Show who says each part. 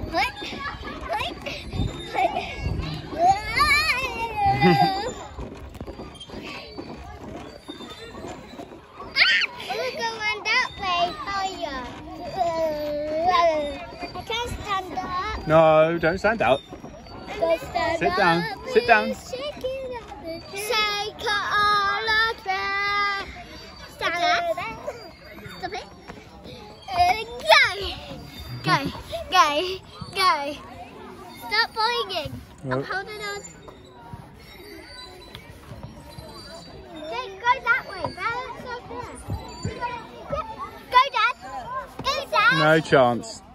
Speaker 1: No, don't stand up. Sit down. Sit down.
Speaker 2: Shake it all over. Stop it. Go. Stop boinging. I'm holding on. Go that way. Balance up there. Go, Dad. Go, Dad.
Speaker 1: No chance.